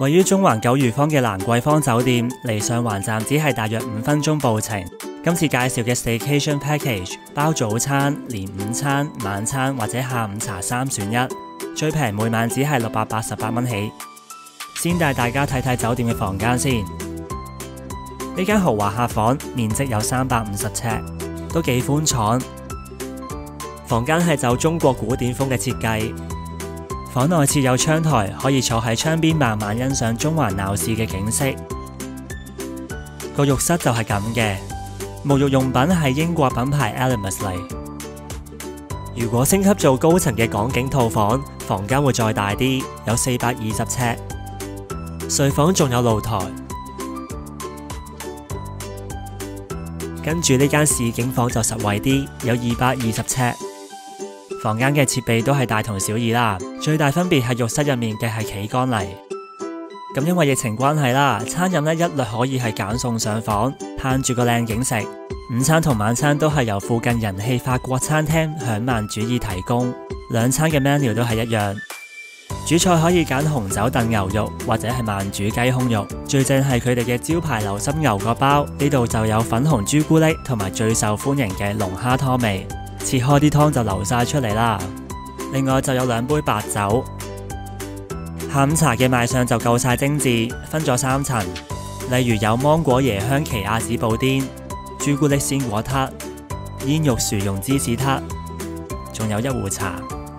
位於中環九如坊嘅蘭桂坊酒店，離上環站只係大約5分鐘步程。今次介紹嘅 Staycation Package 包早餐、連午餐、晚餐或者下午茶3選1，最平每晚只係688蚊起。先帶大家睇睇酒店嘅房間先。呢間豪華客房面積有350尺，都幾寬敞。房間係走中國古典風嘅設計，房內設有窗台，可以坐喺窗邊慢慢欣賞中環鬧市嘅景色。個浴室就係咁嘅，沐浴用品係英國品牌 Elemis 嚟。如果升級做高層嘅港景套房，房間會再大啲，有420尺。睡房仲有露台。跟住呢間市景房就實惠啲，有220尺。房間嘅設備都係大同小異啦，最大分別係浴室入面嘅係企缸嚟。咁因為疫情關係啦，餐飲呢一律可以係揀餸上房，嘆住個靚景食。午餐同晚餐都係由附近人氣法國餐廳享萬主義提供，兩餐嘅 menu 都係一樣。主菜可以揀紅酒燉牛肉或者係慢煮雞胸肉，最正係佢哋嘅招牌流心牛角包，呢度就有粉紅朱古力同埋最受歡迎嘅龍蝦湯味，切開啲湯就流晒出嚟啦。另外就有2杯白酒。下午茶嘅賣相就夠晒精緻，分咗3層，例如有芒果椰香奇亞籽布甸、朱古力鮮果撻、煙肉薯蓉芝士撻，仲有1壺茶。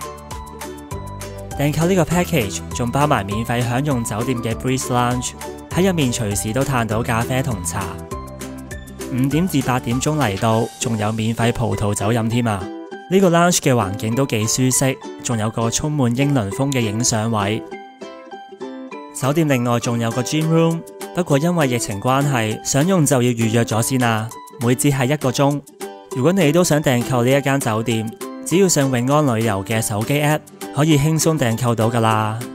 訂購呢個 package 仲包埋免費享用酒店嘅 Breeze Lounge， 喺入面隨時都嘆到咖啡同茶。5點至8點鐘嚟到，仲有免費葡萄酒飲添啊！呢個 lounge 嘅環境都幾舒適，仲有個充滿英倫風嘅影相位。酒店另外仲有個 gym room， 不過因為疫情關係，想用就要預約咗先啦，每節係1個鐘。如果你都想訂購呢一間酒店，只要上永安旅遊嘅手機 app，可以輕鬆訂購到㗎啦。